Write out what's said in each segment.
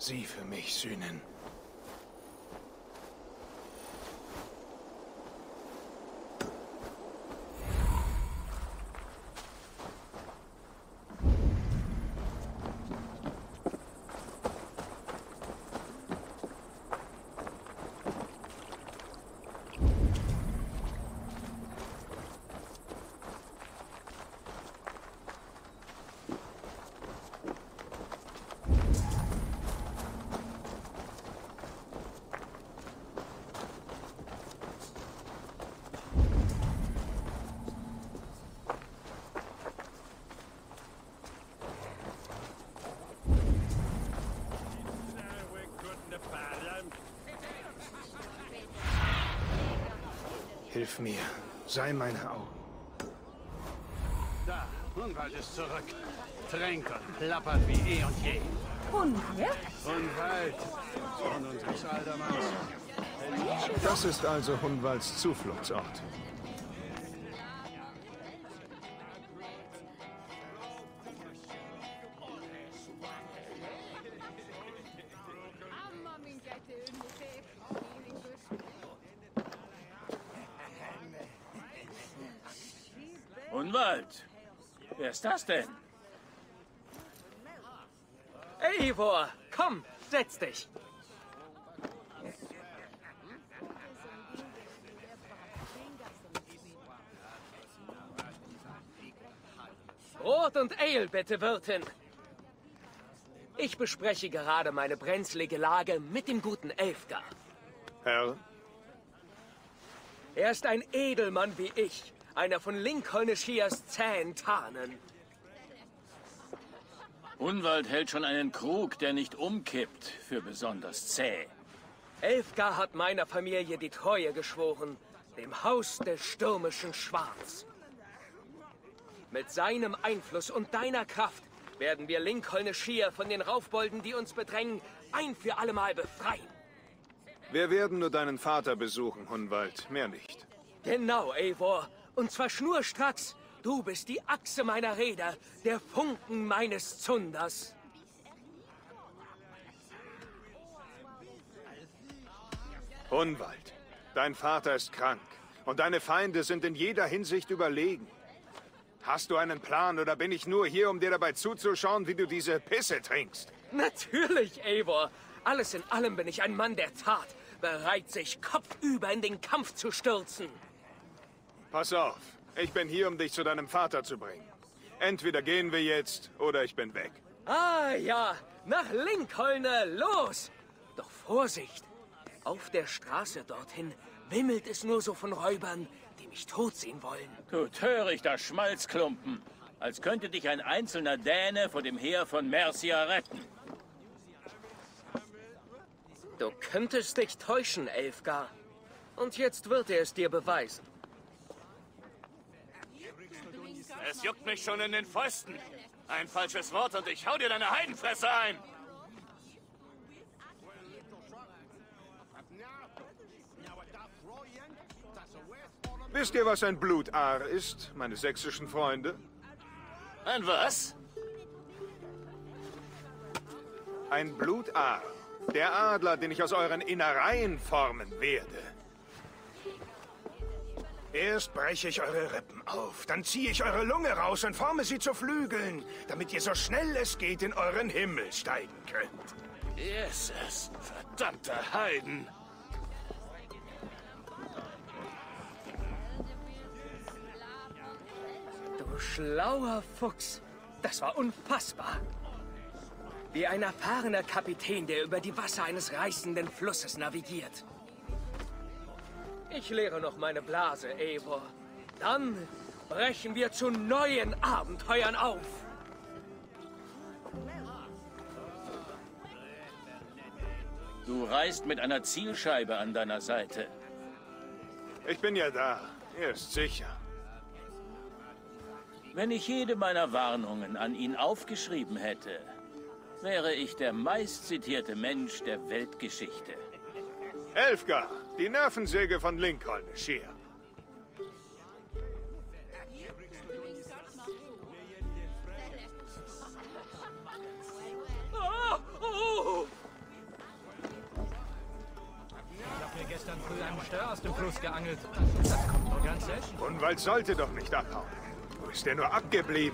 sie für mich sühnen. Hilf mir, sei meine Augen. Da, Hunwald ist zurück. Tränkt und plappert wie eh und je. Hunwald? Hunwald, Sohn unseres Aldermanns. Das ist also Hunwalds Zufluchtsort. Hunwald? Wer ist das denn? Eivor, komm, setz dich. Brot und Ale, bitte, Wirtin. Ich bespreche gerade meine brenzlige Lage mit dem guten Elfgar. Herr? Er ist ein Edelmann wie ich, einer von Lincoln-Shiers zähen Tarnen. Hunwald hält schon einen Krug, der nicht umkippt, für besonders zäh. Elfgar hat meiner Familie die Treue geschworen, dem Haus des stürmischen Schwarz. Mit seinem Einfluss und deiner Kraft werden wir Lincoln-Shier von den Raufbolden, die uns bedrängen, ein für allemal befreien. Wir werden nur deinen Vater besuchen, Hunwald, mehr nicht. Genau, Eivor. Und zwar schnurstracks. Du bist die Achse meiner Räder, der Funken meines Zunders. Hunwald, dein Vater ist krank und deine Feinde sind in jeder Hinsicht überlegen. Hast du einen Plan oder bin ich nur hier, um dir dabei zuzuschauen, wie du diese Pisse trinkst? Natürlich, Eivor. Alles in allem bin ich ein Mann der Tat, bereit, sich kopfüber in den Kampf zu stürzen. Pass auf, ich bin hier, um dich zu deinem Vater zu bringen. Entweder gehen wir jetzt, oder ich bin weg. Ah ja, nach Lincolne, los! Doch Vorsicht! Auf der Straße dorthin wimmelt es nur so von Räubern, die mich tot sehen wollen. Du törichter Schmalzklumpen. Als könnte dich ein einzelner Däne vor dem Heer von Mercia retten. Du könntest dich täuschen, Elfgar. Und jetzt wird er es dir beweisen. Es juckt mich schon in den Fäusten. Ein falsches Wort und ich hau dir deine Heidenfresse ein. Wisst ihr, was ein Blutaar ist, meine sächsischen Freunde? Ein was? Ein Blutaar. Der Adler, den ich aus euren Innereien formen werde. Erst breche ich eure Rippen auf, dann ziehe ich eure Lunge raus und forme sie zu Flügeln, damit ihr so schnell es geht in euren Himmel steigen könnt. Jesus, verdammte Heiden. Du schlauer Fuchs. Das war unfassbar. Wie ein erfahrener Kapitän, der über die Wasser eines reißenden Flusses navigiert. Ich leere noch meine Blase, Eivor. Dann brechen wir zu neuen Abenteuern auf. Du reist mit einer Zielscheibe an deiner Seite. Ich bin ja da. Er ist sicher. Wenn ich jede meiner Warnungen an ihn aufgeschrieben hätte, wäre ich der meistzitierte Mensch der Weltgeschichte. Elfgar, die Nervensäge von Lincoln-Shier. früher einen Stör aus dem Fluss geangelt. Das kommt nur ganz selten. Hunwald sollte doch nicht abhauen. Wo ist der nur abgeblieben?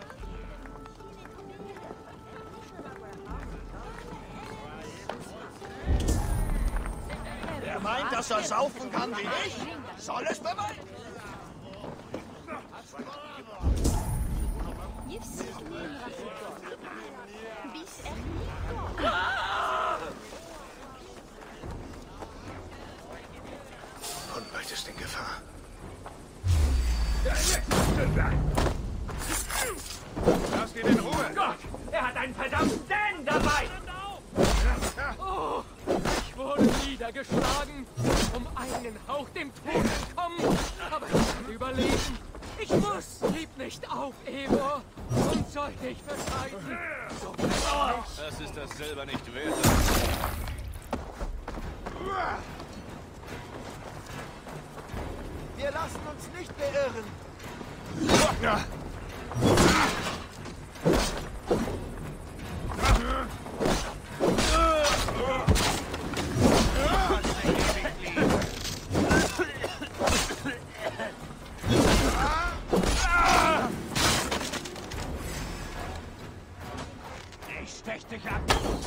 Wer meint, dass er saufen kann wie ich, soll es beweisen. Hunwald ist in Gefahr. Lass ihn in Ruhe! Gott, er hat einen verdammten Dan dabei! Oh, ich wurde niedergeschlagen, um einen Hauch dem Tod entkommen, aber ich kann überleben. Ich muss! Gib nicht auf, Eivor! Und sollte ich vertreiben, so bin ich. Das ist das selber nicht wert. Wir lassen uns nicht beirren. Ja. Ich stech dich ab.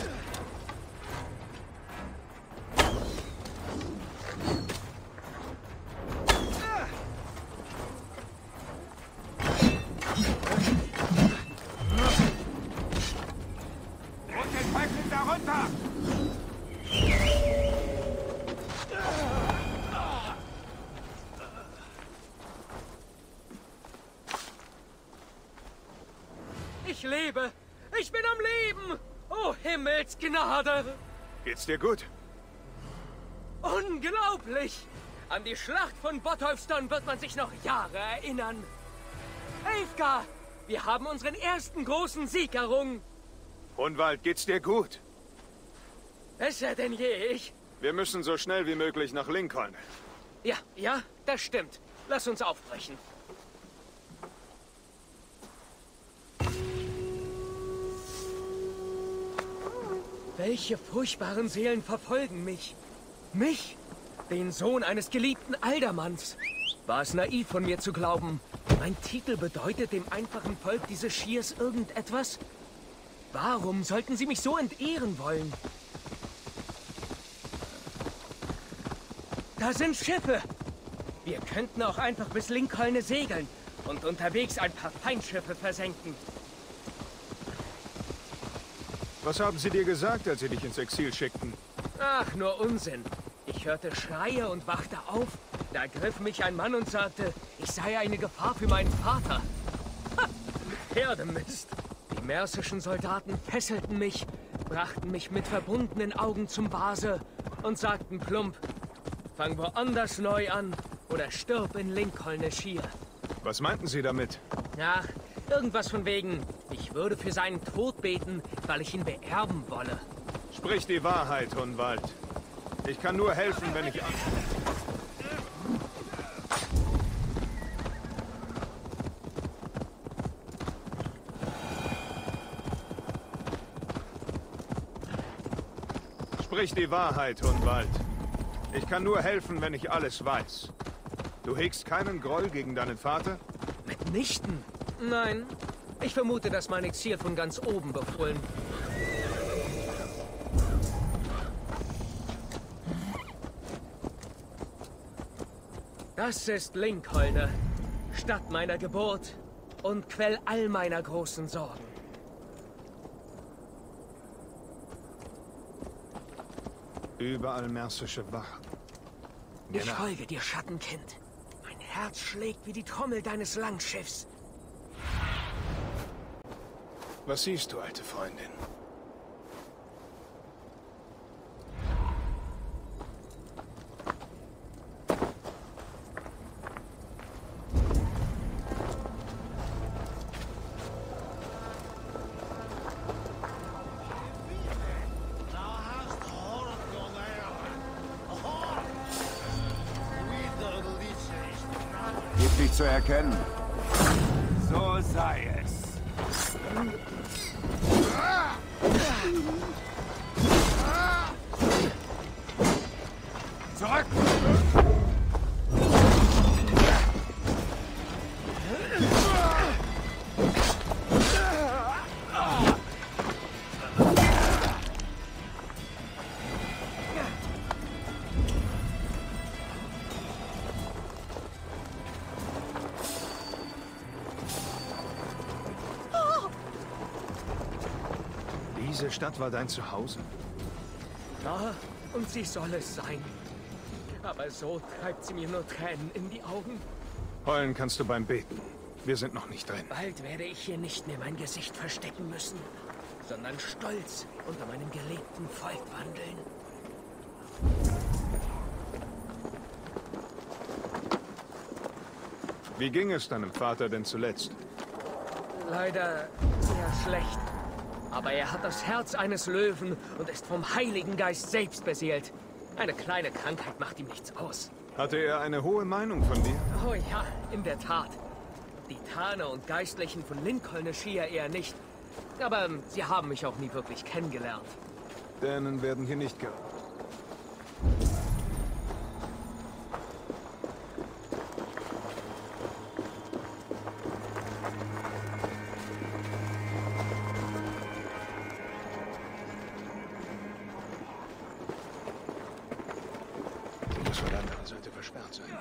Und den Teufel darunter! Ich lebe! Ich bin am Leben! Oh, Himmelsgnade! Geht's dir gut? Unglaublich! An die Schlacht von Botolfston wird man sich noch Jahre erinnern. Eivgar, wir haben unseren ersten großen Sieg errungen. Hunwald, geht's dir gut? Besser denn je, ich. Wir müssen so schnell wie möglich nach Lincoln. Ja, das stimmt. Lass uns aufbrechen. Welche furchtbaren Seelen verfolgen mich? Mich? Den Sohn eines geliebten Aldermanns. War es naiv von mir zu glauben, mein Titel bedeutet dem einfachen Volk dieses Schiers irgendetwas? Warum sollten sie mich so entehren wollen? Da sind Schiffe. Wir könnten auch einfach bis Lincoln segeln und unterwegs ein paar Feindschiffe versenken. Was haben sie dir gesagt, als sie dich ins Exil schickten? Ach, nur Unsinn. Ich hörte Schreie und wachte auf. Da griff mich ein Mann und sagte, ich sei eine Gefahr für meinen Vater. Ha! Pferdemist. Die mersischen Soldaten fesselten mich, brachten mich mit verbundenen Augen zum Vase und sagten plump, fang woanders neu an oder stirb in Lincoln-Shire. Was meinten sie damit? Ach, irgendwas von wegen, ich würde für seinen Tod beten, weil ich ihn beerben wolle. Sprich die Wahrheit, Hunwald. Ich kann nur helfen, wenn ich... Sprich die Wahrheit, Hunwald. Ich kann nur helfen, wenn ich alles weiß. Du hegst keinen Groll gegen deinen Vater? Mitnichten? Nein. Ich vermute, dass mein Exil von ganz oben befohlen. Das ist Lincoln, Stadt meiner Geburt und Quell all meiner großen Sorgen. Überall mersische Wachen. Ich folge dir, Schattenkind. Mein Herz schlägt wie die Trommel deines Langschiffs. Was siehst du, alte Freundin? Gib dich zu erkennen. So sei es. Zurück! Diese Stadt war dein Zuhause? Ja, und sie soll es sein. Aber so treibt sie mir nur Tränen in die Augen. Heulen kannst du beim Beten. Wir sind noch nicht drin. Bald werde ich hier nicht mehr mein Gesicht verstecken müssen, sondern stolz unter meinem geliebten Volk wandeln. Wie ging es deinem Vater denn zuletzt? Leider sehr schlecht. Aber er hat das Herz eines Löwen und ist vom Heiligen Geist selbst beseelt. Eine kleine Krankheit macht ihm nichts aus. Hatte er eine hohe Meinung von dir? Oh ja, in der Tat. Die Taner und Geistlichen von Lincoln schier eher nicht. Aber sie haben mich auch nie wirklich kennengelernt. Dänen werden hier nicht geraubt. Die muss von der anderen Seite versperrt sein.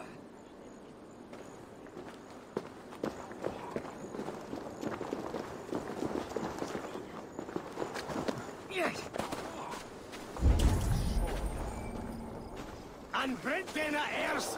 An Brentena erst!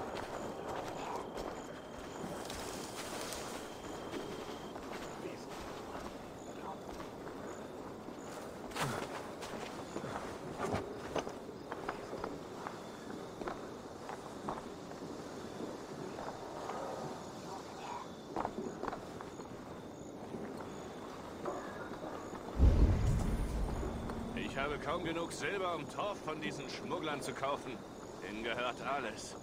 Ich habe kaum genug Silber, um Torf von diesen Schmugglern zu kaufen. Ihnen gehört alles.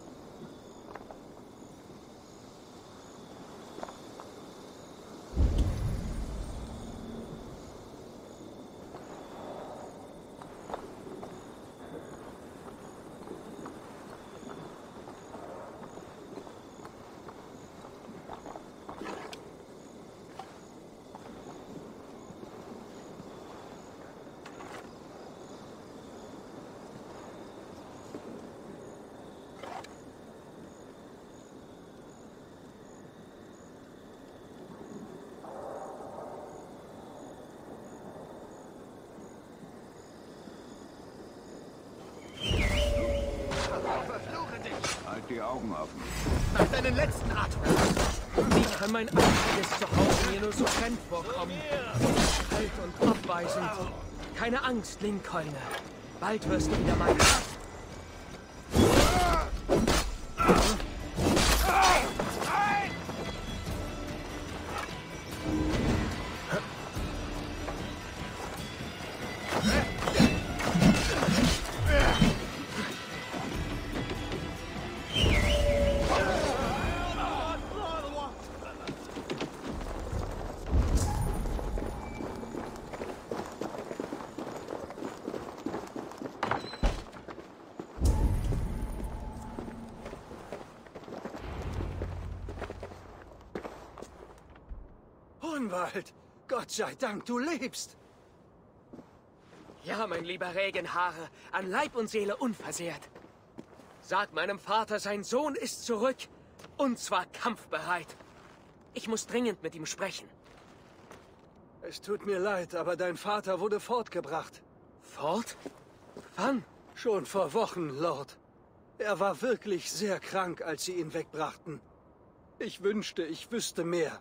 Halt die Augen offen. Nach deinen letzten Atem. Wie kann mein einziges Zuhause mir nur so fremd vorkommen? Kalt und abweisend. Keine Angst, Lincoln. Bald wirst du wieder mein... Hohenwald, Gott sei Dank, du lebst. Ja, mein lieber Regenhaare, an Leib und Seele unversehrt. Sag meinem Vater, sein Sohn ist zurück. Und zwar kampfbereit. Ich muss dringend mit ihm sprechen. Es tut mir leid, aber dein Vater wurde fortgebracht. Fort? Wann? Schon vor Wochen, Lord. Er war wirklich sehr krank, als sie ihn wegbrachten. Ich wünschte, ich wüsste mehr.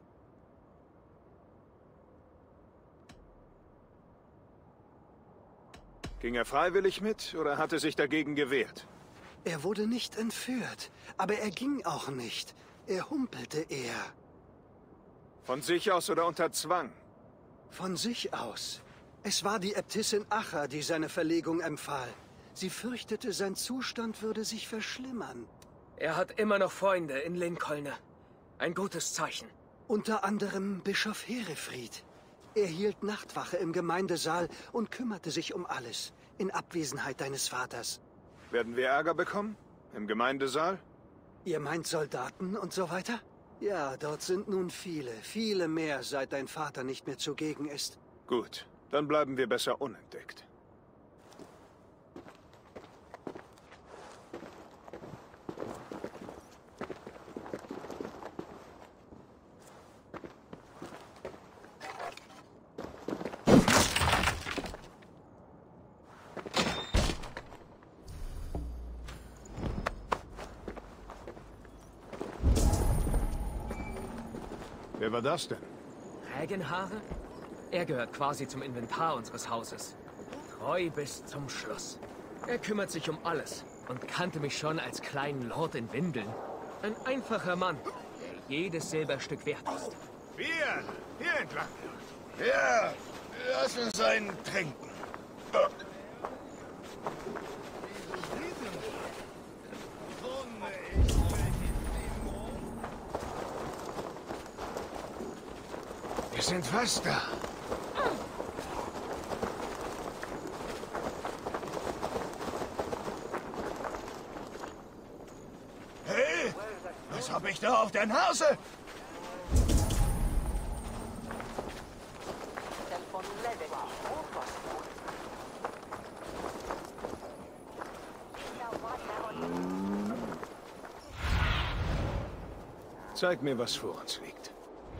Ging er freiwillig mit oder hat er sich dagegen gewehrt? Er wurde nicht entführt, aber er ging auch nicht. Er humpelte eher. Von sich aus oder unter Zwang? Von sich aus. Es war die Äbtissin Acha, die seine Verlegung empfahl. Sie fürchtete, sein Zustand würde sich verschlimmern. Er hat immer noch Freunde in Lincoln. Ein gutes Zeichen. Unter anderem Bischof Herefried. Er hielt Nachtwache im Gemeindesaal und kümmerte sich um alles, in Abwesenheit deines Vaters. Werden wir Ärger bekommen? Im Gemeindesaal? Ihr meint Soldaten und so weiter? Ja, dort sind nun viele, viele mehr, seit dein Vater nicht mehr zugegen ist. Gut, dann bleiben wir besser unentdeckt. Wer war das denn? Rägenhaare? Er gehört quasi zum Inventar unseres Hauses. Treu bis zum Schluss. Er kümmert sich um alles und kannte mich schon als kleinen Lord in Windeln. Ein einfacher Mann, der jedes Silberstück wert ist. Hier entlang. Ja, lass uns einen trinken. Wir sind fast da. Hey, was hab ich da auf der Nase? Zeig mir, was vor uns liegt.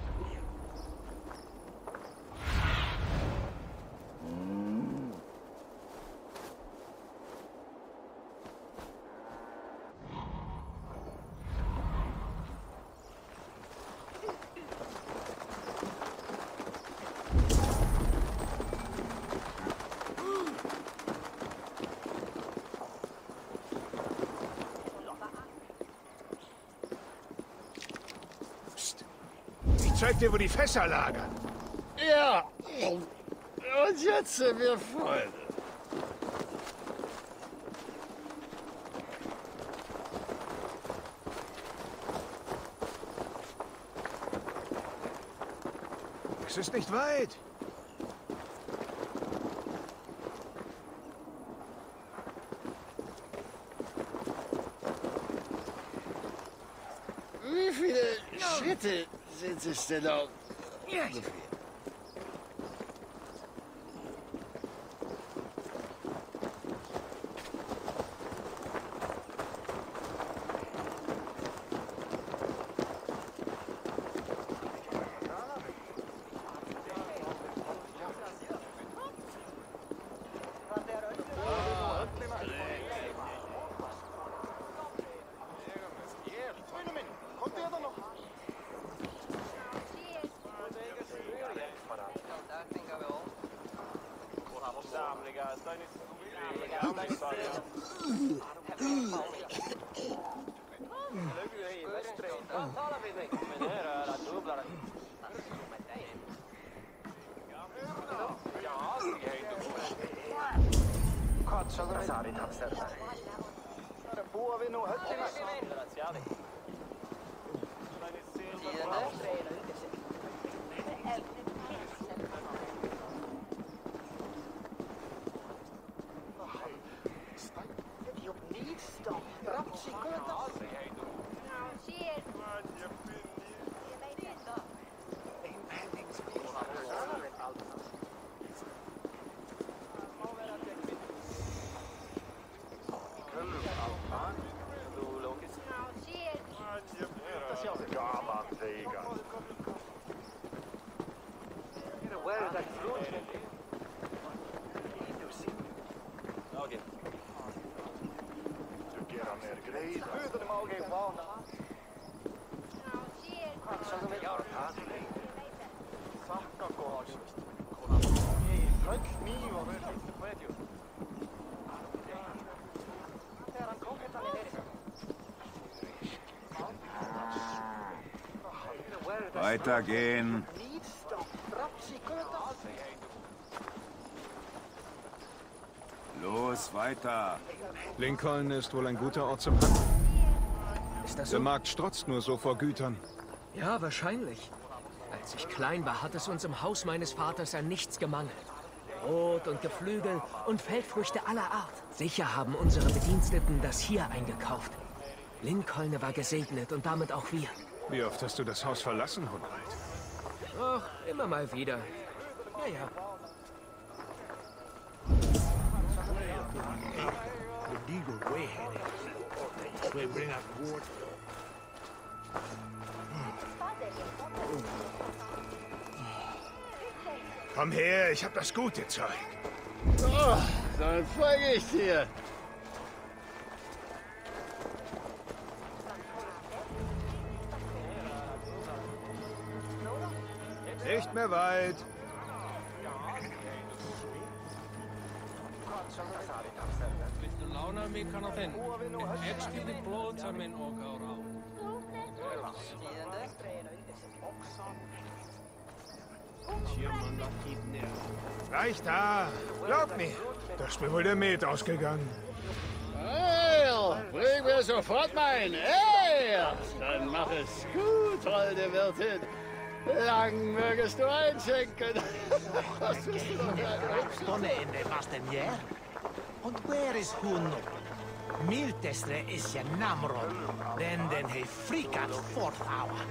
Zeig dir, wo die Fässer lagern. Ja, und jetzt sind wir Freunde. Es ist nicht weit. Wie viele Schritte sind es denn noch? Ungefähr? Weitergehen. Los, weiter. Lincoln ist wohl ein guter Ort zum Handeln. Ist das Der so? Markt strotzt nur so vor Gütern. Ja, wahrscheinlich. Als ich klein war, hat es uns im Haus meines Vaters an nichts gemangelt. Brot und Geflügel und Feldfrüchte aller Art. Sicher haben unsere Bediensteten das hier eingekauft. Lincoln war gesegnet und damit auch wir. Wie oft hast du das Haus verlassen, Hunwald? Ach, immer mal wieder. Ja, ja. Komm her, ich hab das gute Zeug. Oh, dann folge ich dir. Nicht mehr weit. Gleich da. Glaub mir, da ist mir wohl der Met ausgegangen. Bring mir sofort mein Ale. Dann mach es gut, holde Wirtin. Lang mögest du einschenken. Was bist du doch für ein Hübsches? Tonende Masternier. Und wer ist Huno? Miltestre is je Namron. Den he frikat forthauer.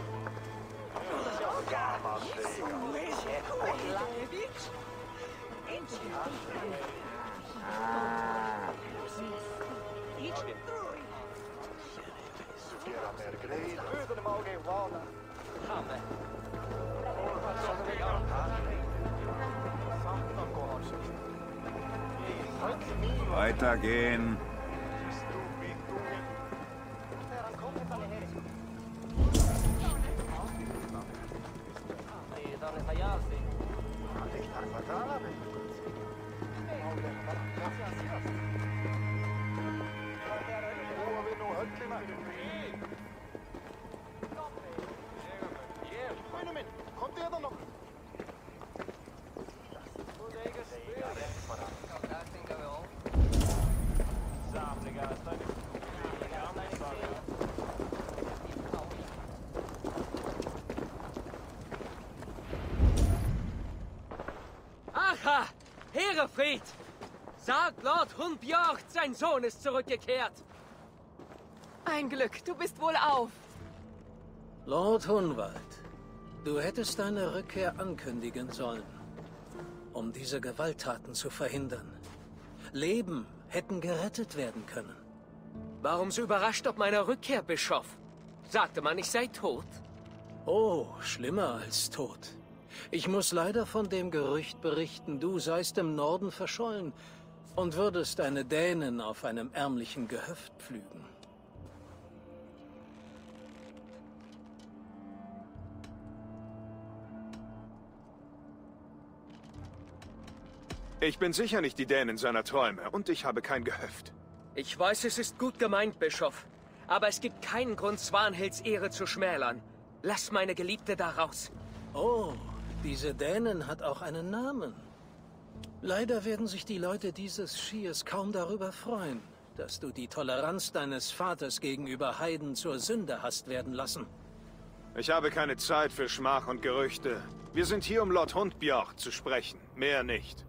Weitergehen. Aha! Herefried! Sagt Lord Hundbjörg, sein Sohn ist zurückgekehrt. Ein Glück, du bist wohl auf. Lord Hunwald, du hättest deine Rückkehr ankündigen sollen, um diese Gewalttaten zu verhindern. Leben hätten gerettet werden können. Warum so überrascht ob meiner Rückkehr, Bischof? Sagte man, ich sei tot? Oh, schlimmer als tot. Ich muss leider von dem Gerücht berichten, du seist im Norden verschollen und würdest eine Dänen auf einem ärmlichen Gehöft pflügen. Ich bin sicher nicht die Dänin seiner Träume und ich habe kein Gehöft. Ich weiß, es ist gut gemeint, Bischof. Aber es gibt keinen Grund, Swanhilds Ehre zu schmälern. Lass meine Geliebte da raus. Oh, diese Dänin hat auch einen Namen. Leider werden sich die Leute dieses Schiers kaum darüber freuen, dass du die Toleranz deines Vaters gegenüber Heiden zur Sünde hast werden lassen. Ich habe keine Zeit für Schmach und Gerüchte. Wir sind hier, um Lord Hundbjörg zu sprechen. Mehr nicht.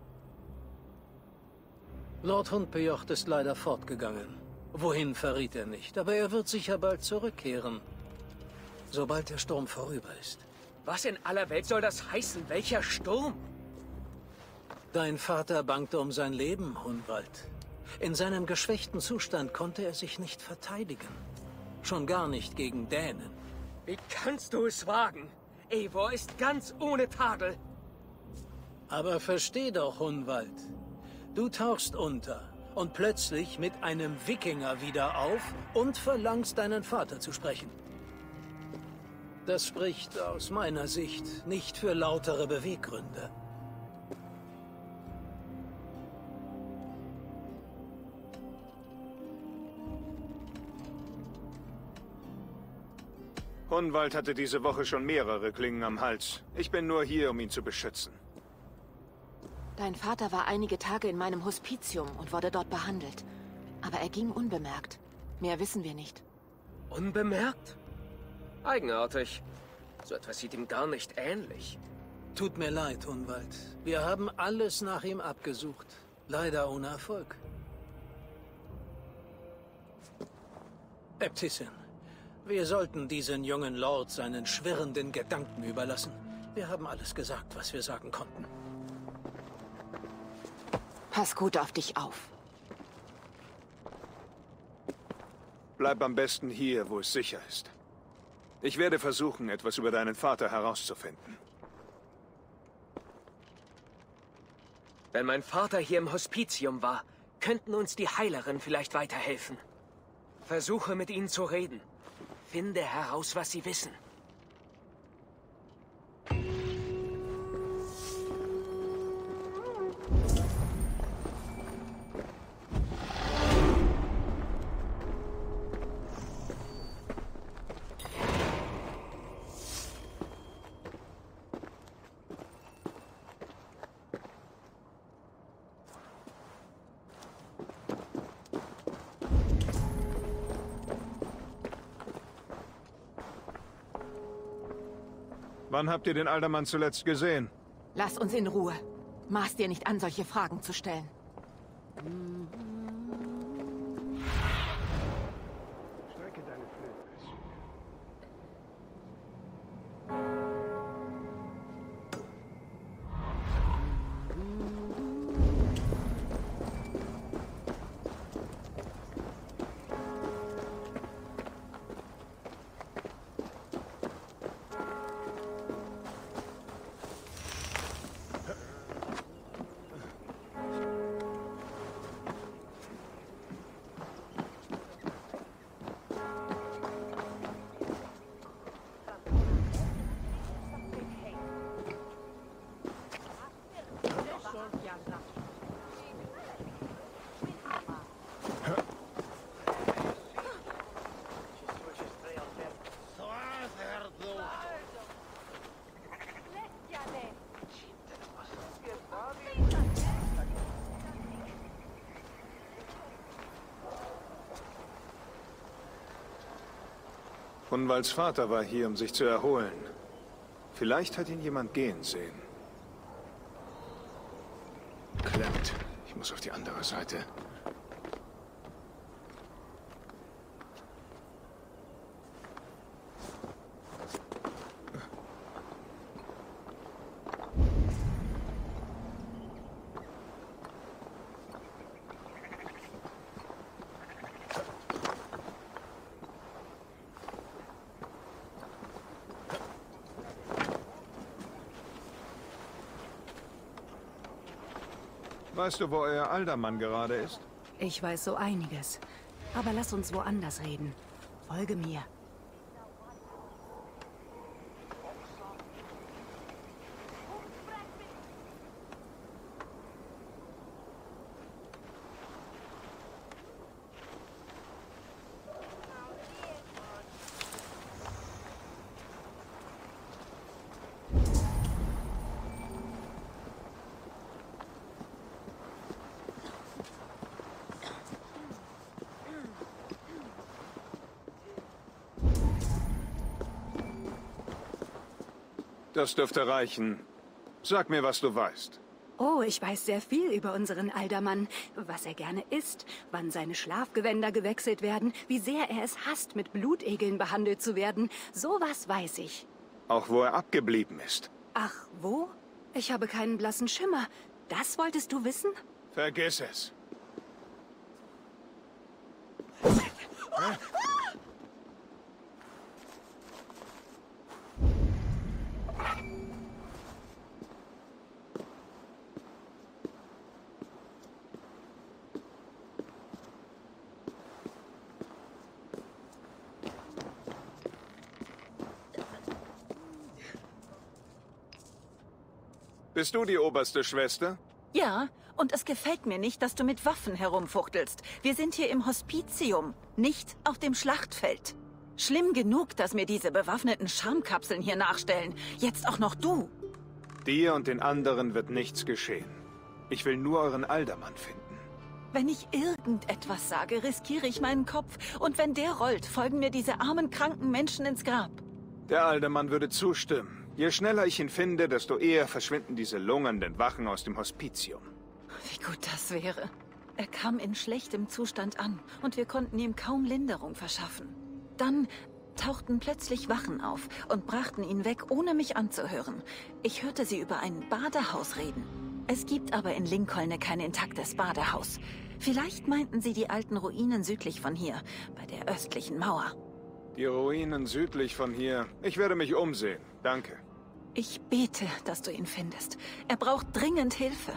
Lord Hundbjörg ist leider fortgegangen. Wohin verriet er nicht, aber er wird sicher bald zurückkehren. Sobald der Sturm vorüber ist. Was in aller Welt soll das heißen? Welcher Sturm? Dein Vater bangte um sein Leben, Hunwald. In seinem geschwächten Zustand konnte er sich nicht verteidigen. Schon gar nicht gegen Dänen. Wie kannst du es wagen? Eivor ist ganz ohne Tadel. Aber versteh doch, Hunwald. Du tauchst unter und plötzlich mit einem Wikinger wieder auf und verlangst, deinen Vater zu sprechen. Das spricht aus meiner Sicht nicht für lautere Beweggründe. Hunwald hatte diese Woche schon mehrere Klingen am Hals. Ich bin nur hier, um ihn zu beschützen. Dein Vater war einige Tage in meinem Hospitium und wurde dort behandelt. Aber er ging unbemerkt. Mehr wissen wir nicht. Unbemerkt? Eigenartig. So etwas sieht ihm gar nicht ähnlich. Tut mir leid, Hunwald. Wir haben alles nach ihm abgesucht. Leider ohne Erfolg. Äbtissin, wir sollten diesen jungen Lord seinen schwirrenden Gedanken überlassen. Wir haben alles gesagt, was wir sagen konnten. Pass gut auf dich auf. Bleib am besten hier, wo es sicher ist. Ich werde versuchen, etwas über deinen Vater herauszufinden. Wenn mein Vater hier im Hospitium war, könnten uns die Heilerinnen vielleicht weiterhelfen. Versuche, mit ihnen zu reden. Finde heraus, was sie wissen. Wann habt ihr den Aldermann zuletzt gesehen? Lass uns in Ruhe. Maß dir nicht an, solche Fragen zu stellen. Strecke deine Flöte. Hunwalds Vater war hier, um sich zu erholen. Vielleicht hat ihn jemand gehen sehen. Klemmt. Ich muss auf die andere Seite. Weißt du, wo euer Aldermann gerade ist? Ich weiß so einiges. Aber lass uns woanders reden. Folge mir. Das dürfte reichen. Sag mir, was du weißt. Oh, ich weiß sehr viel über unseren Aldermann. Was er gerne isst, wann seine Schlafgewänder gewechselt werden, wie sehr er es hasst, mit Blutegeln behandelt zu werden. Sowas weiß ich. Auch wo er abgeblieben ist. Ach, wo? Ich habe keinen blassen Schimmer. Das wolltest du wissen? Vergiss es. Bist du die oberste Schwester? Ja, und es gefällt mir nicht, dass du mit Waffen herumfuchtelst. Wir sind hier im Hospitium, nicht auf dem Schlachtfeld. Schlimm genug, dass mir diese bewaffneten Schamkapseln hier nachstellen. Jetzt auch noch du. Dir und den anderen wird nichts geschehen. Ich will nur euren Aldermann finden. Wenn ich irgendetwas sage, riskiere ich meinen Kopf. Und wenn der rollt, folgen mir diese armen, kranken Menschen ins Grab. Der Aldermann würde zustimmen. Je schneller ich ihn finde, desto eher verschwinden diese lungernden Wachen aus dem Hospitium. Wie gut das wäre. Er kam in schlechtem Zustand an und wir konnten ihm kaum Linderung verschaffen. Dann tauchten plötzlich Wachen auf und brachten ihn weg, ohne mich anzuhören. Ich hörte sie über ein Badehaus reden. Es gibt aber in Lincoln kein intaktes Badehaus. Vielleicht meinten sie die alten Ruinen südlich von hier, bei der östlichen Mauer. Die Ruinen südlich von hier. Ich werde mich umsehen. Danke. Ich bete, dass du ihn findest. Er braucht dringend Hilfe.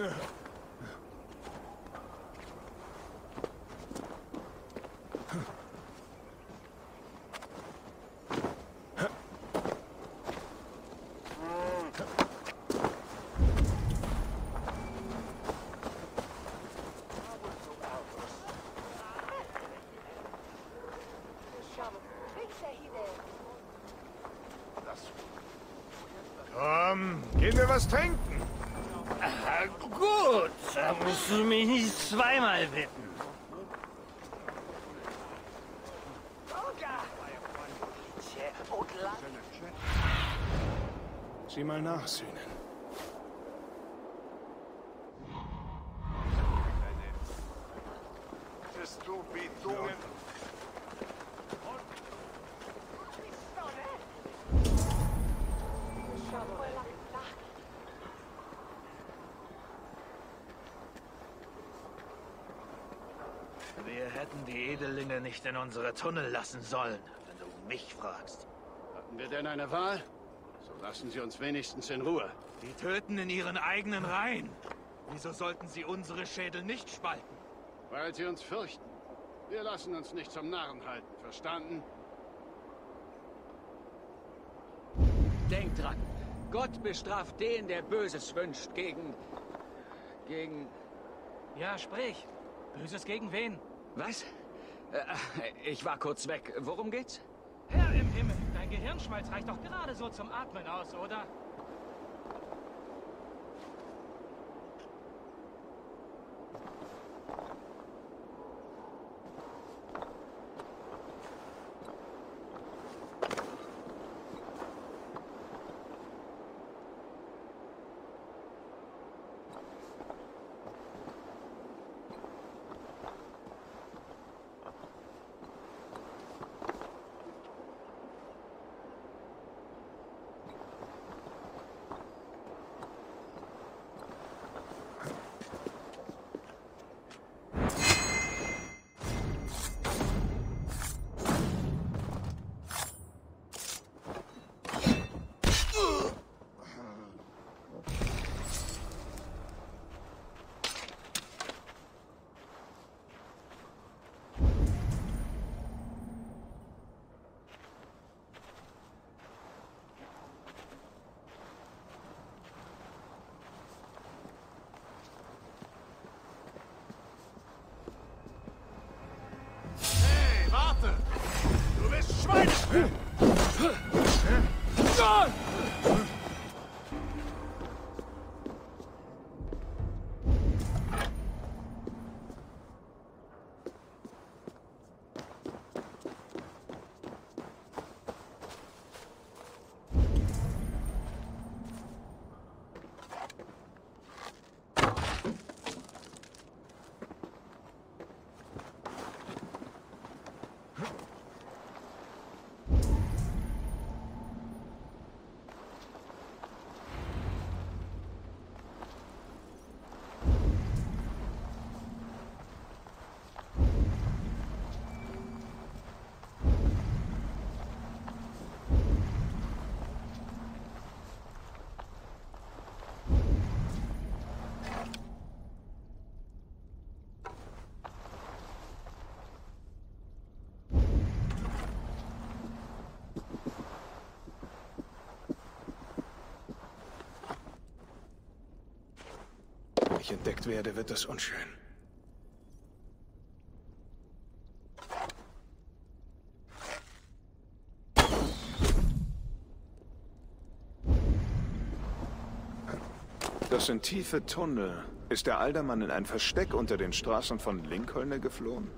Komm, gehen wir was trinken? Gut, da musst du mich nicht zweimal bitten. Sieh mal nach, Sühnen. Wir hätten die Edellinge nicht in unsere Tunnel lassen sollen, wenn du mich fragst. Hatten wir denn eine Wahl? So lassen Sie uns wenigstens in Ruhe. Die töten in ihren eigenen Reihen. Wieso sollten sie unsere Schädel nicht spalten? Weil sie uns fürchten. Wir lassen uns nicht zum Narren halten, verstanden? Denkt dran, Gott bestraft den, der Böses wünscht, gegen... Ja, sprich. Böses gegen wen? Was? Ich war kurz weg. Worum geht's? Herr im Himmel, dein Gehirnschmalz reicht doch gerade so zum Atmen aus, oder? Du bist Schweine! Wenn ich entdeckt werde, wird das unschön. Das sind tiefe Tunnel. Ist der Aldermann in ein Versteck unter den Straßen von Lincoln geflohen?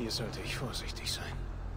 Hier sollte ich vorsichtig sein.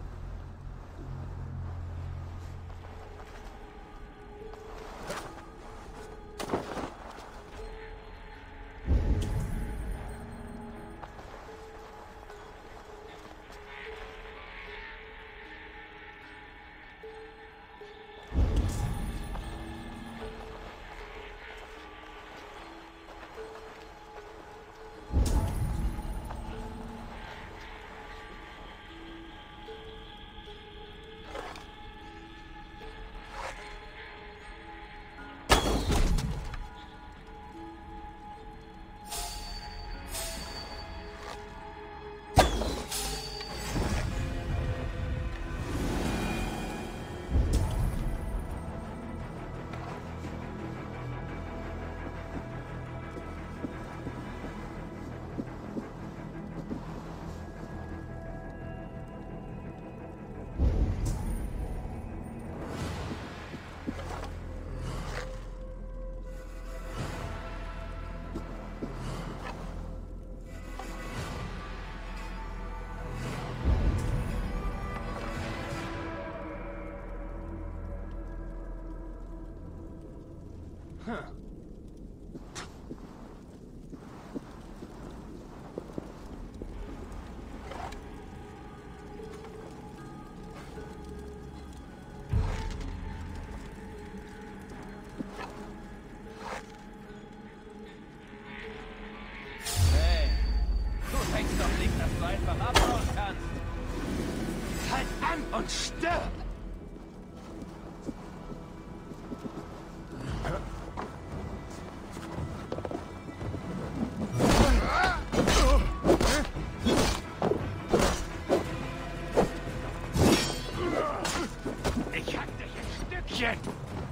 Hey, du denkst doch nicht, dass du einfach abhauen kannst. Halt an und stirb! Ich hack dich in Stückchen!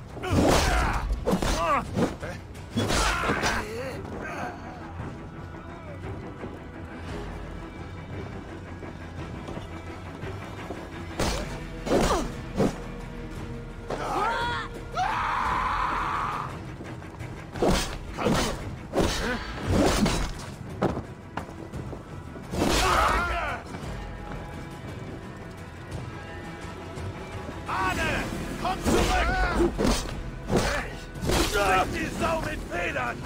Arne, komm zurück! Durch die Sau mit Federn!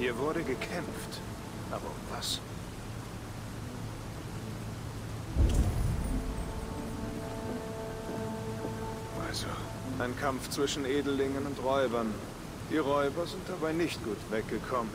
Hier wurde gekämpft. Aber um was? Also, ein Kampf zwischen Edellingen und Räubern. Die Räuber sind dabei nicht gut weggekommen.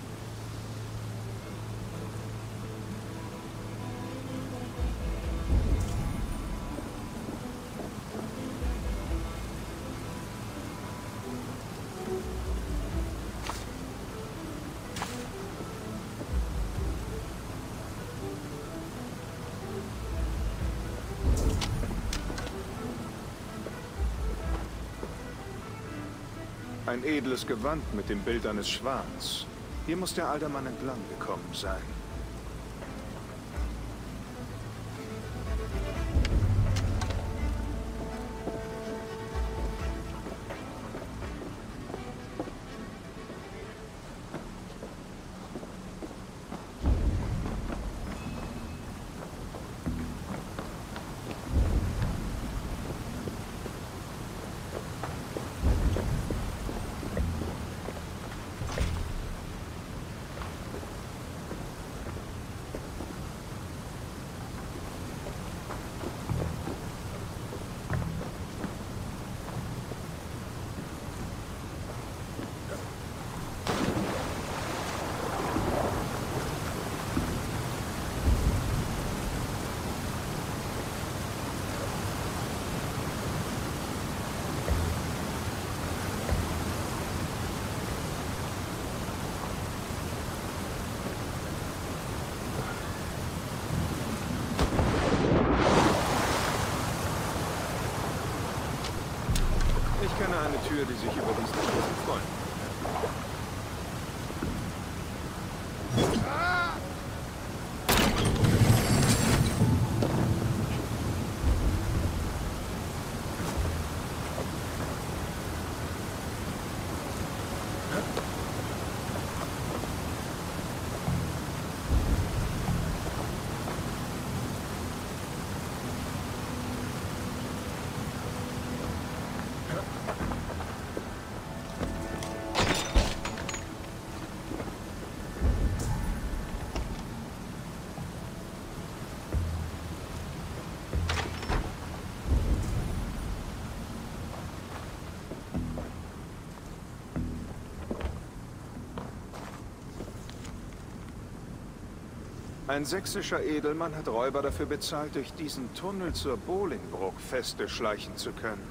Ein edles Gewand mit dem Bild eines Schwans. Hier muss der Aldermann entlang gekommen sein. Ich kenne eine Tür, die sich über diesen Schlüssel freuen. Ein sächsischer Edelmann hat Räuber dafür bezahlt, durch diesen Tunnel zur Bolingbrook-Feste schleichen zu können.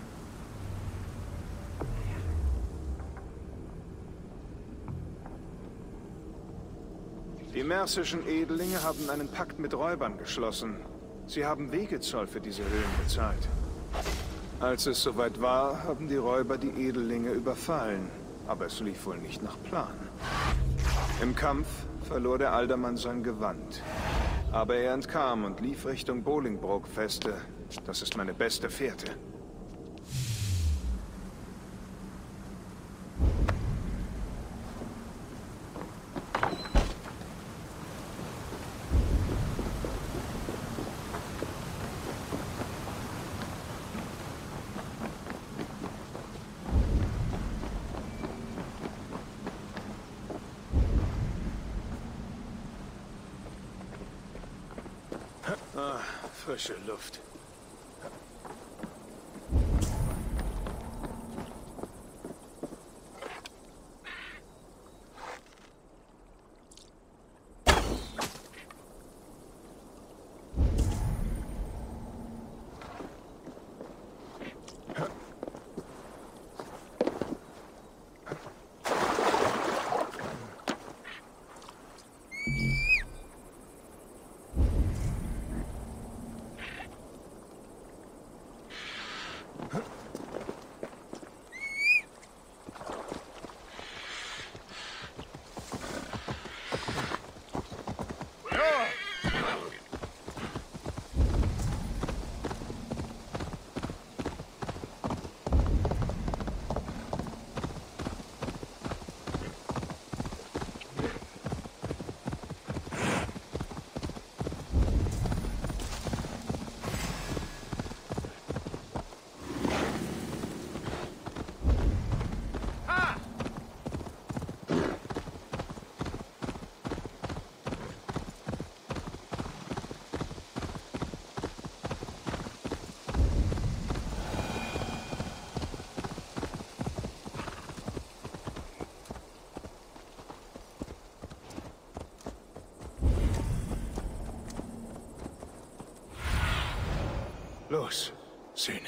Die mersischen Edelinge haben einen Pakt mit Räubern geschlossen. Sie haben Wegezoll für diese Höhlen bezahlt. Als es soweit war, haben die Räuber die Edelinge überfallen. Aber es lief wohl nicht nach Plan. Im Kampf verlor der Aldermann sein Gewand. Aber er entkam und lief Richtung Bolingbrook-Feste. Das ist meine beste Fährte. Ah, frische Luft. Los, Söhnen.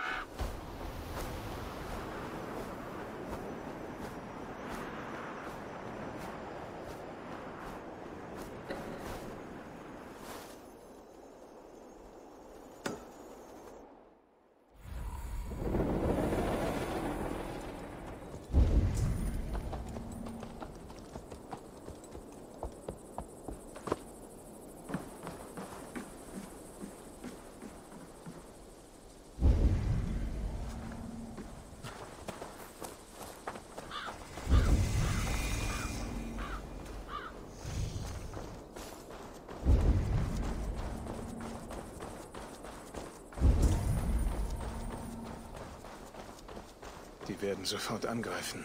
Die werden sofort angreifen.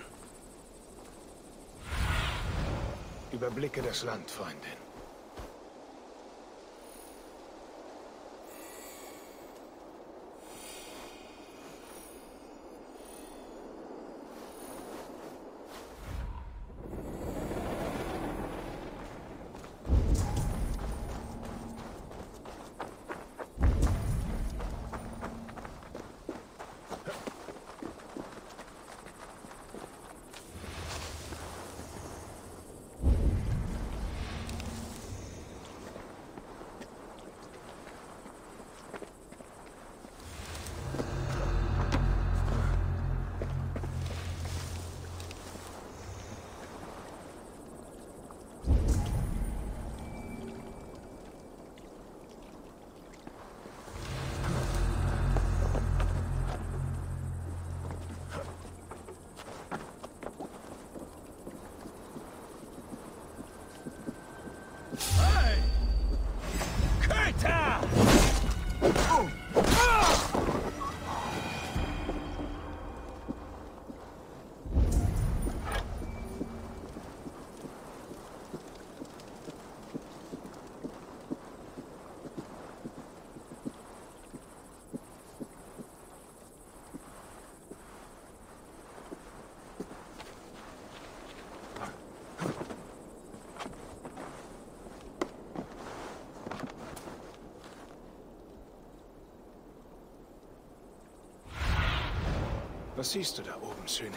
Überblicke das Land, Freundin. Was siehst du da oben, Söhnin?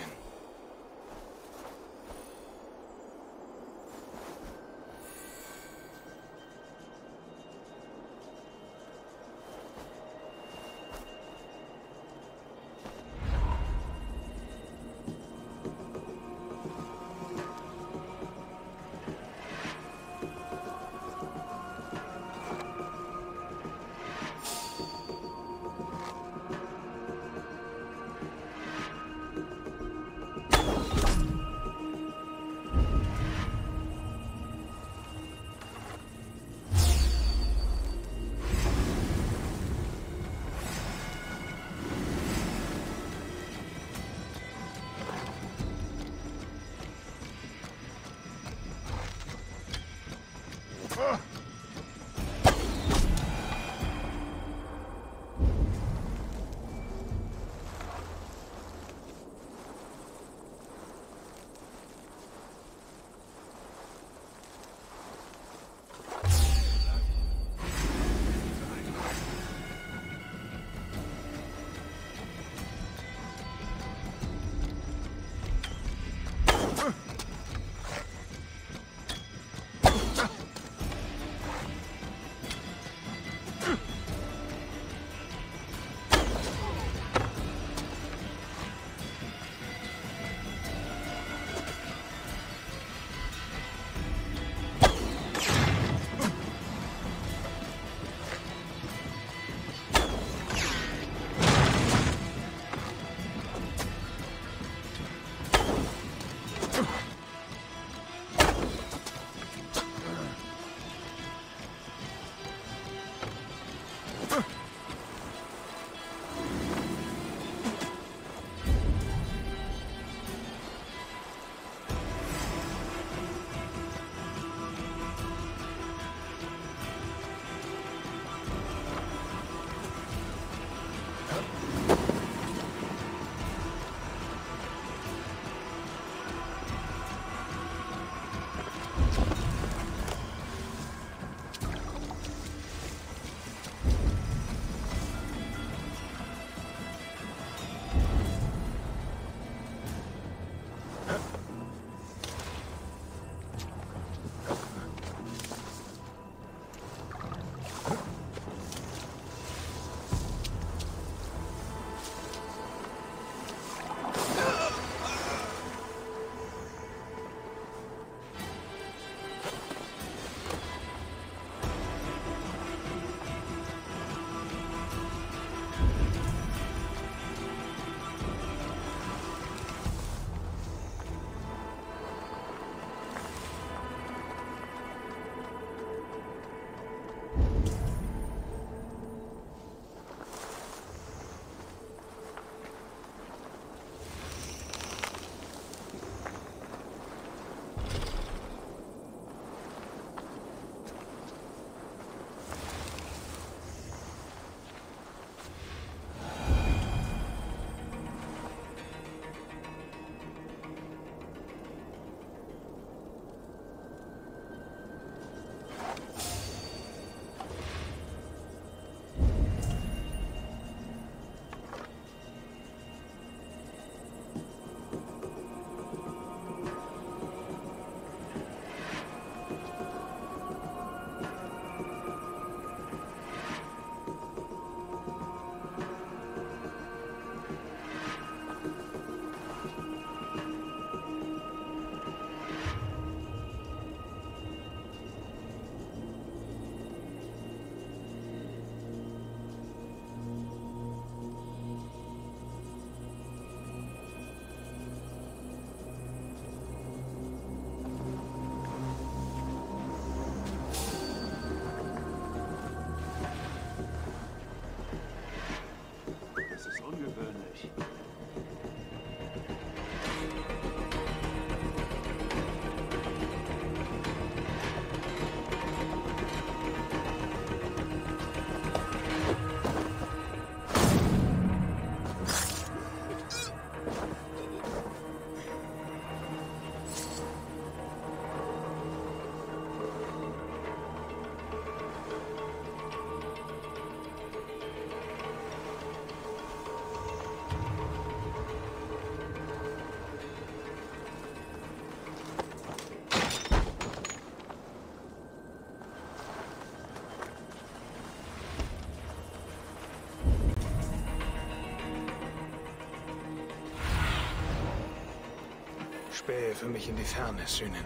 Spähe für mich in die Ferne, Sühnen.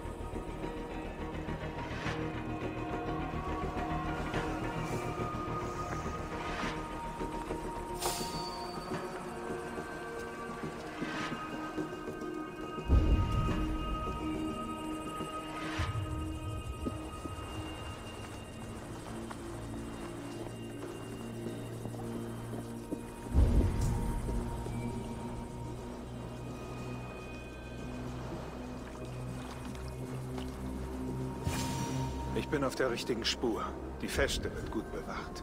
Ich bin auf der richtigen Spur. Die Feste wird gut bewacht.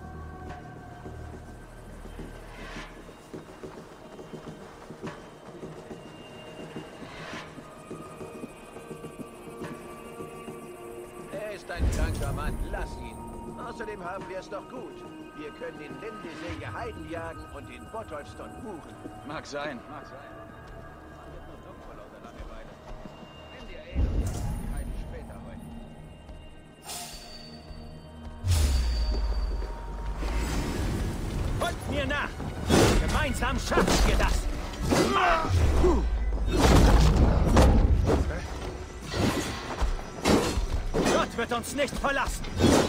Er ist ein kranker Mann. Lass ihn. Außerdem haben wir es doch gut. Wir können den Lindesäge Heiden jagen und den Bottolfston buchen. Mag sein. Mir nach! Gemeinsam schaffen wir das! Gott wird uns nicht verlassen!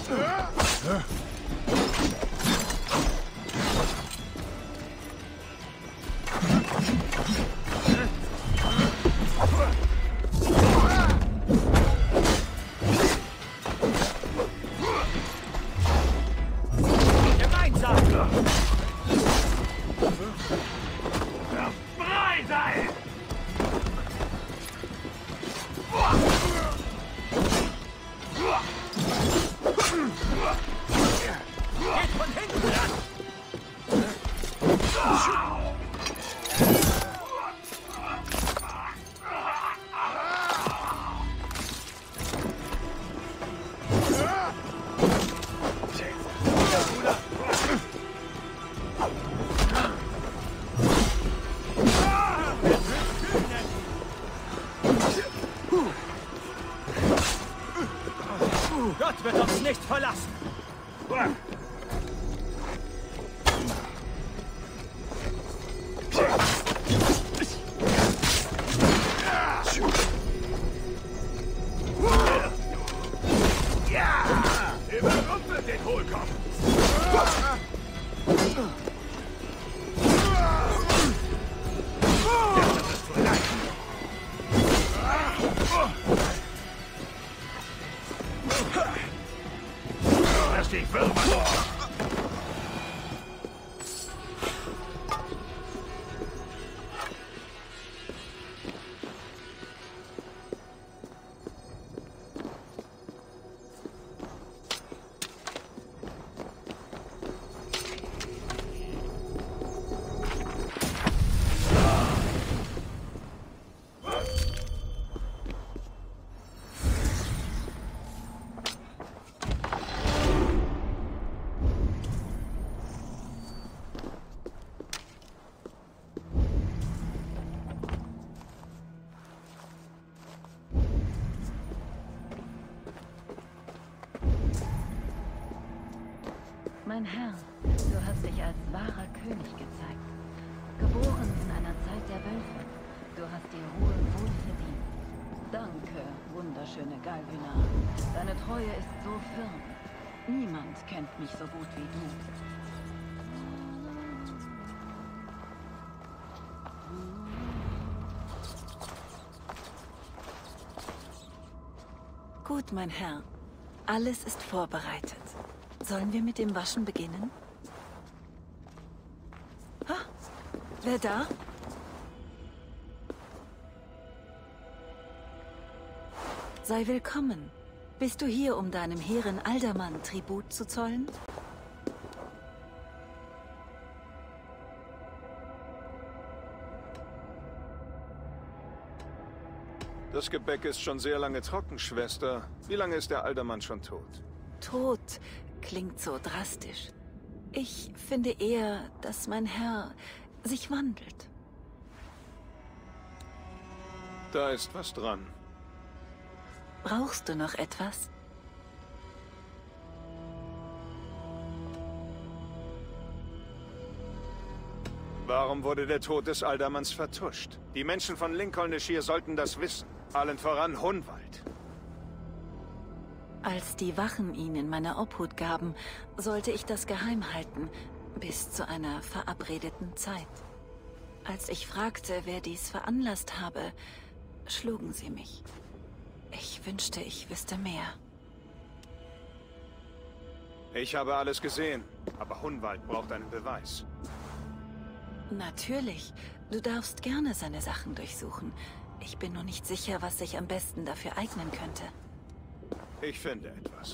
Gott wird uns nicht verlassen! Überrumpelt den Hohlkopf! Lass dich wirren! Mein Herr, du hast dich als wahrer König gezeigt. Geboren in einer Zeit der Wölfe. Du hast die Ruhe wohl verdient. Danke, wunderschöne Galvina. Deine Treue ist so firm. Niemand kennt mich so gut wie du. Gut, mein Herr. Alles ist vorbereitet. Sollen wir mit dem Waschen beginnen? Ha, wer da? Sei willkommen. Bist du hier, um deinem Heeren Alderman Tribut zu zollen? Das Gebäck ist schon sehr lange trocken, Schwester. Wie lange ist der Alderman schon tot? Tot klingt so drastisch. Ich finde eher, dass mein Herr sich wandelt. Da ist was dran. Brauchst du noch etwas? Warum wurde der Tod des Aldermanns vertuscht? Die Menschen von Lincolnshire sollten das wissen. Allen voran Hunwald. Als die Wachen ihn in meine Obhut gaben, sollte ich das geheim halten, bis zu einer verabredeten Zeit. Als ich fragte, wer dies veranlasst habe, schlugen sie mich. Ich wünschte, ich wüsste mehr. Ich habe alles gesehen, aber Hunwald braucht einen Beweis. Natürlich. Du darfst gerne seine Sachen durchsuchen. Ich bin nur nicht sicher, was sich am besten dafür eignen könnte. Ich finde etwas.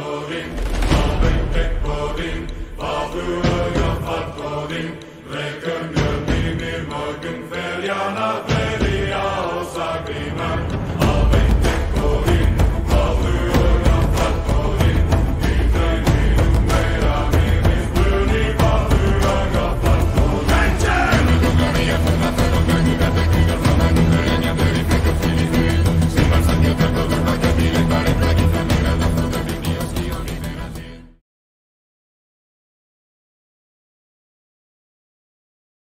Record